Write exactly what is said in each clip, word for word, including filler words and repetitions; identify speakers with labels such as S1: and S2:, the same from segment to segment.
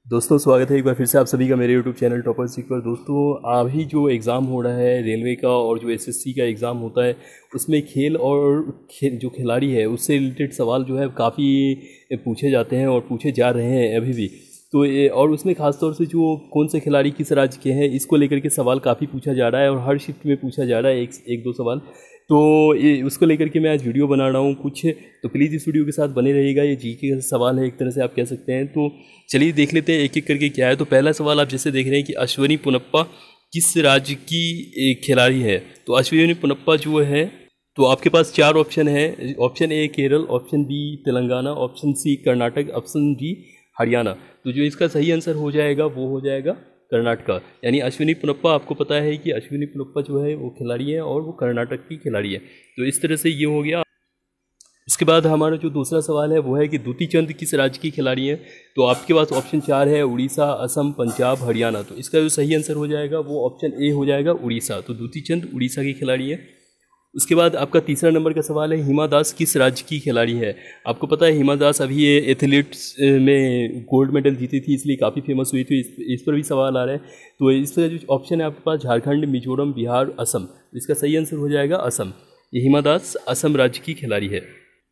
S1: दोस्तों स्वागत है एक बार फिर से आप सभी का मेरे यूट्यूब चैनल टॉपर सीख पर। दोस्तों अभी जो एग्ज़ाम हो रहा है रेलवे का और जो एसएससी का एग्ज़ाम होता है उसमें खेल और खेल जो खिलाड़ी है उससे रिलेटेड सवाल जो है काफ़ी पूछे जाते हैं और पूछे जा रहे हैं अभी भी। तो ये और उसमें ख़ास तौर से जो कौन से खिलाड़ी किस राज्य के हैं इसको लेकर के सवाल काफ़ी पूछा जा रहा है और हर शिफ्ट में पूछा जा रहा है एक एक दो सवाल। तो ये उसको लेकर के मैं आज वीडियो बना रहा हूँ कुछ, तो प्लीज़ इस वीडियो के साथ बने रहिएगा। ये जीके का सवाल है एक तरह से आप कह सकते हैं। तो चलिए देख लेते हैं एक एक करके क्या है। तो पहला सवाल आप जैसे देख रहे हैं कि अश्विनी पोनप्पा किस राज्य की खिलाड़ी है। तो अश्विनी पोनप्पा जो है तो आपके पास चार ऑप्शन है। Option A Kerala, option B Telangana, option C Karnataka, option D Haryana. तो जो इसका सही आंसर हो जाएगा वो हो जाएगा कर्नाटका। यानी अश्विनी पोनप्पा, आपको पता है कि अश्विनी पोनप्पा जो है वो खिलाड़ी है और वो कर्नाटक की खिलाड़ी है। तो इस तरह से ये हो गया। इसके बाद हमारा जो दूसरा सवाल है वो है कि दूती चंद किस राज्य की खिलाड़ी है। तो आपके पास ऑप्शन चार है उड़ीसा, असम, पंजाब, हरियाणा। तो इसका जो सही आंसर हो जाएगा वो ऑप्शन ए हो जाएगा उड़ीसा। तो दूती चंद उड़ीसा की खिलाड़ी है। उसके बाद आपका तीसरा नंबर का सवाल है हिमा दास किस राज्य की खिलाड़ी है। आपको पता है हिमा दास अभी ये एथलीट्स में गोल्ड मेडल जीती थी इसलिए काफ़ी फेमस हुई थी। इस, इस पर भी सवाल आ रहा है। तो इसका जो ऑप्शन है आपके पास झारखंड, मिजोरम, बिहार, असम। इसका सही आंसर हो जाएगा असम। ये हिमा दास असम राज्य की खिलाड़ी है।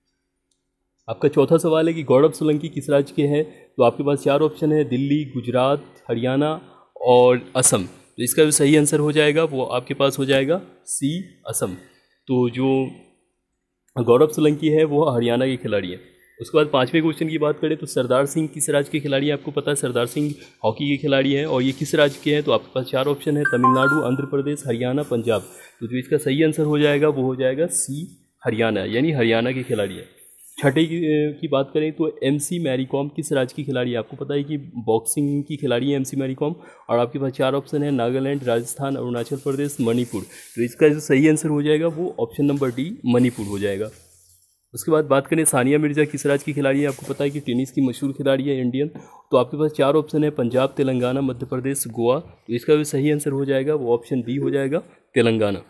S1: आपका चौथा सवाल है कि गौरव सोलंकी किस राज्य के हैं। तो आपके पास चार ऑप्शन है दिल्ली, गुजरात, हरियाणा और असम। तो इसका जो सही आंसर हो जाएगा वो आपके पास हो जाएगा सी असम। तो जो गौरव सोलंकी है वो हरियाणा के खिलाड़ी है। उसके बाद पांचवें क्वेश्चन की बात करें तो सरदार सिंह किस राज्य के खिलाड़ी है। आपको पता है सरदार सिंह हॉकी के खिलाड़ी हैं और ये किस राज्य के हैं। तो आपके पास चार ऑप्शन है तमिलनाडु, आंध्र प्रदेश, हरियाणा, पंजाब। तो जो इसका सही आंसर हो जाएगा वो हो जाएगा सी हरियाणा, यानी हरियाणा के खिलाड़ी है। छठे की, की बात करें तो एमसी मैरी कॉम किस राज्य की खिलाड़ी है। आपको पता है कि बॉक्सिंग की खिलाड़ी है एमसी मैरी कॉम और आपके पास चार ऑप्शन है नागालैंड, राजस्थान, अरुणाचल प्रदेश, मणिपुर। तो इसका जो सही आंसर हो जाएगा वो ऑप्शन नंबर डी मणिपुर हो जाएगा। उसके बाद बात करें सानिया मिर्जा किस राज्य की खिलाड़ी है। आपको पता है कि टेनिस की मशहूर खिलाड़ी है इंडियन। तो आपके पास चार ऑप्शन है पंजाब, तेलंगाना, मध्य प्रदेश, गोवा। तो इसका जो सही आंसर हो जाएगा वो ऑप्शन बी हो जाएगा तेलंगाना।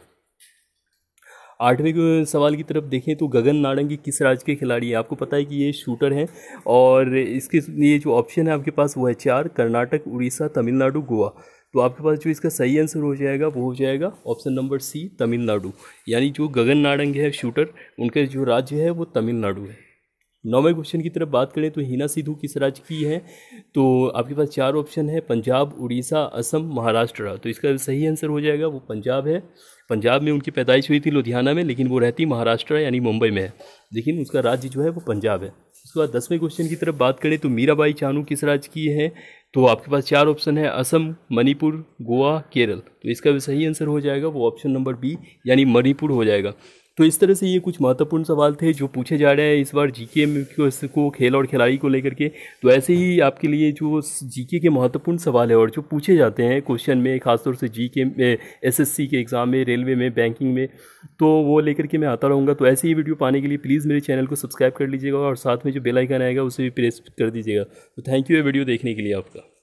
S1: आठवें सवाल की तरफ देखें तो गगन नारंगी किस राज्य के खिलाड़ी है। आपको पता है कि ये शूटर हैं और इसके ये जो ऑप्शन है आपके पास वो है चार कर्नाटक, उड़ीसा, तमिलनाडु, गोवा। तो आपके पास जो इसका सही आंसर हो जाएगा वो हो जाएगा ऑप्शन नंबर सी तमिलनाडु। यानी जो गगन नारंग है शूटर उनके जो राज्य है वो तमिलनाडु है। नौवें क्वेश्चन की तरफ बात करें तो हिना सिद्धू किस राज्य की है। तो आपके पास चार ऑप्शन है पंजाब, उड़ीसा, असम, महाराष्ट्र। तो इसका सही आंसर हो जाएगा वो पंजाब है। पंजाब में उनकी पैदाइश हुई थी लुधियाना में, लेकिन वो रहती महाराष्ट्र यानी मुंबई में है, लेकिन उसका राज्य जो है वो पंजाब है। उसके बाद दसवें क्वेश्चन की तरफ बात करें तो मीराबाई चानू किस राज्य की है। तो आपके पास चार ऑप्शन है असम, मणिपुर, गोवा, केरल। तो इसका भी सही आंसर हो जाएगा वो ऑप्शन नंबर बी यानी मणिपुर हो जाएगा। तो इस तरह से ये कुछ महत्वपूर्ण सवाल थे जो पूछे जा रहे हैं इस बार जीके में को खेल और खिलाड़ी को लेकर के। तो ऐसे ही आपके लिए जो जीके के महत्वपूर्ण सवाल है और जो पूछे जाते हैं क्वेश्चन में, खासतौर से जीके में, एसएससी के एग्ज़ाम में, रेलवे में, बैंकिंग में, तो वो लेकर के मैं आता रहूँगा। तो ऐसे ही वीडियो पाने के लिए प्लीज़ मेरे चैनल को सब्सक्राइब कर लीजिएगा और साथ में जो बेल आइकन आएगा उसे भी प्रेस कर दीजिएगा। तो थैंक यू ये वीडियो देखने के लिए आपका।